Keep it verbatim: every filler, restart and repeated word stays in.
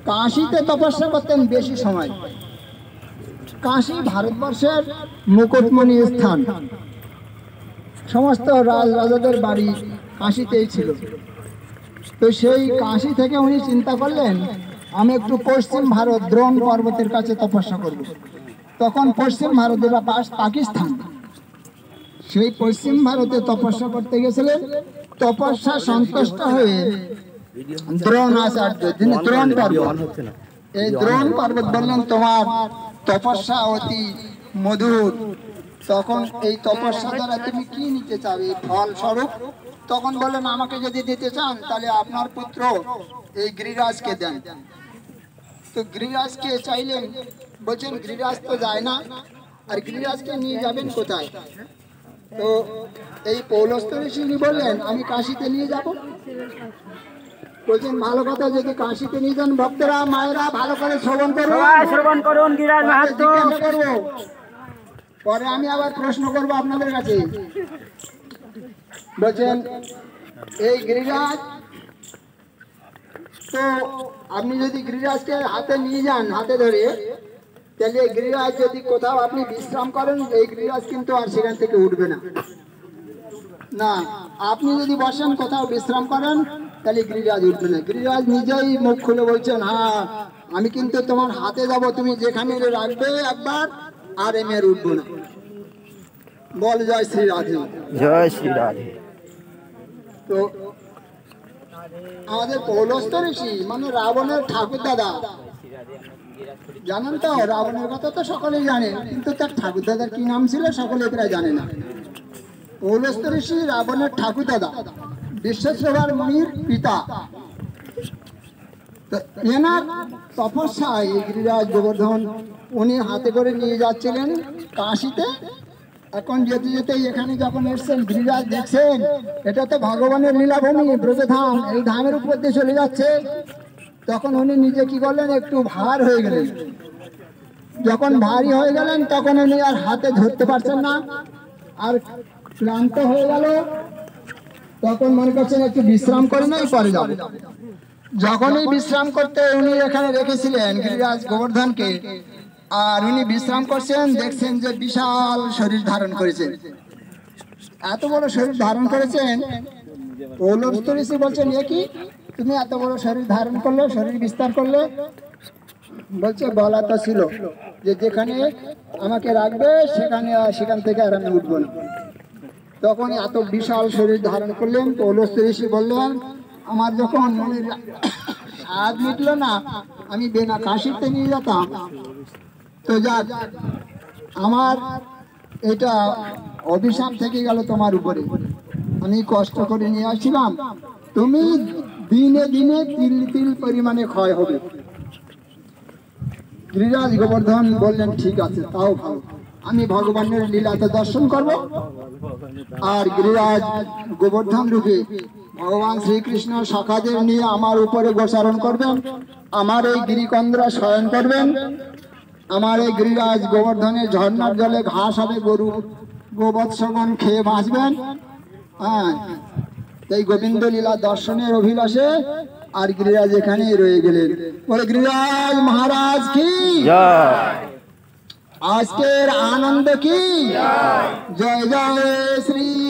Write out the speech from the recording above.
কাশীতে তপস্যা করতেন বেশি সময়। কাশী ভারতবর্ষের মুকুটমণি স্থান, সমস্ত রাজ রাজাদের বাড়ি কাশীতেই ছিল। তো সেই কাশী থেকে উনি চিন্তা করলেন আমি একটু পশ্চিম ভারত দ্রোণ পর্বতের কাছে তপস্যা করব। তখন পশ্চিম ভারতের পাশ পাকিস্তান, সেই পশ্চিম ভারতে তপস্যা করতে গেছিলেন। তপস্যা সন্তুষ্ট হয়ে দ্রোণ আচার্য, যিনি দ্রোণ পর্বত, এই দ্রোণ পর্বত বললেন তোমার তপস্যা অতি মধুর, তখন এই তপস্যা দ্বারা তুমি কি নিতে চাবে ফল স্বরূপ? তখন বললেন আমাকে যদি দিতে চান তাহলে আপনার পুত্র এই গিরিরাজকে দেন। তো গিরিরাজকে চাইলেন, বলছেন গিরিরাজ তো যায় না, আর গিরিরাজকে নিয়ে যাবেন কোথায়? তো এই পৌলস্ত্য ঋষি বললেন আমি কাশীতে নিয়ে যাব। বলছেন ভালো কথা, যদি কাশীতে নিয়ে যান ভক্তরা মায়েরা ভালো করে শ্রবণ করুন, শ্রবণ করুন গিরিরাজ মাহাত্ম্য করব। পরে আমি আবার প্রশ্ন করব আপনাদের কাছে। বলছেন এই গিরিরাজ, তো আপনি যদি গিরিরাজকে হাতে নিয়ে যান হাতে ধরে, তাহলে গিরিরাজ যদি কোথাও আপনি বিশ্রাম করেন এই গিরিরাজ কিন্তু আর সেখান থেকে উঠবে না। না, আপনি যদি বসেন কোথাও বিশ্রাম করেন তাহলে গিরিরাজ উঠবে না। গিরিরাজ নিজেই মুখ খুলে বলছেন হ্যাঁ আমি কিন্তু তোমার হাতে যাব, তুমি যেখানে রাখবে একবার আর আমি আর উঠবো না। বল জয় শ্রী রাধে, জয় শ্রী রাধে। তো আমাদের পৌলস্ত্য ঋষি মানে রাবণের ঠাকুর দাদা, জানেন তো রাবণের কথা তো সকলেই জানেন, কিন্তু তার ঠাকুর দাদার কি নাম ছিল সকলে প্রায় জানে না। পৌলস্ত্য ঋষি রাবণের ঠাকুর দাদা, বিশ্বশ্রভার মুনির পিতা। তো এনার তপস্যায় গিরিরাজ গোবর্ধন উনি হাতে করে নিয়ে যাচ্ছিলেন কাশীতে। এখন যেতে যেতে এখানে যখন এসছেন গিরিরাজ দেখছেন এটা তো ভগবানের লীলাভূমি ব্রজধাম, এই ধামের উপর দিয়ে চলে যাচ্ছে। তখন উনি নিজে কি করলেন, একটু ভার হয়ে গেলেন। যখন ভারী হয়ে গেলেন তখন উনি আর হাতে ধরতে পারছেন না, আর ক্লান্ত হয়ে গেল। তখন মনে করছেন একটু বিশ্রাম করে নাই পরে যাবে। যখনই বিশ্রাম করতে উনি এখানে রেখেছিলেন গিরিরাজ গোবর্ধনকে, আর উনি বিশ্রাম করছেন, দেখছেন যে বিশাল শরীর ধারণ করেছেন। এত বড় শরীর ধারণ করেছেন, পৌলস্ত্য ঋষি বলছেন এ কি তুমি এত বড় শরীর ধারণ করলে, শরীর বিস্তার করলে? বলছে বলা তো ছিল যে যেখানে আমাকে রাখবে সেখানে সেখান থেকে আর আমি উঠবো না। তখন এত বিশাল শরীর ধারণ করলেন। পৌলস্ত্য ঋষি বললেন আমার যখন মনের স্বাদ মিটলো না আমি বেনা কাশীতে নিয়ে যেতাম, তো যাক আমার এটা অভিশাপ থেকে গেল তোমার উপরে, আমি কষ্ট করে নিয়ে আসছিলাম, তুমি দিনে দিনে তিল তিল পরিমাণে ক্ষয় হবে। গিরিরাজ গোবর্ধন বললেন ঠিক আছে তাও ভালো, আমি ভগবানের লীলাতে দর্শন করব। আর গিরিরাজ গোবর্ধন রূপে ভগবান শ্রীকৃষ্ণ সখাদের নিয়ে আমার উপরে গোচারণ করবেন, আমার এই গিরিকন্দ্রা শয়ন করবেন। আমার এই গিরিরাজ গোবর্ধনের ঝর্ণার জলে ঘাস হবে, গরু গোবৎসগণ খেয়ে বাঁচবেন। হ্যাঁ, এই গোবিন্দ লীলা দর্শনের অভিলাষে আর গিরিরাজ এখানেই রয়ে গেলেন। বলে গিরিরাজ মহারাজ কি আজকের আনন্দ কি, জয় জয় শ্রী